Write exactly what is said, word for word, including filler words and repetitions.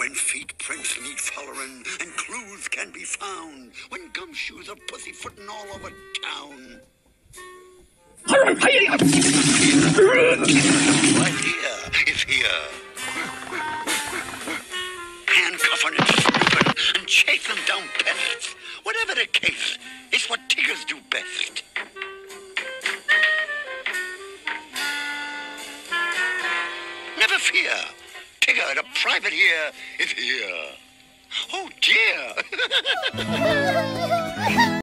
When feet prints need following and clues can be found, when gumshoes are pussyfooting all over town. Right here is here. Handcuffing and snooping and chasing down pests. Whatever the case, it's what Tiggers do best. Never fear. Tigger, the private here, is here. Oh, dear.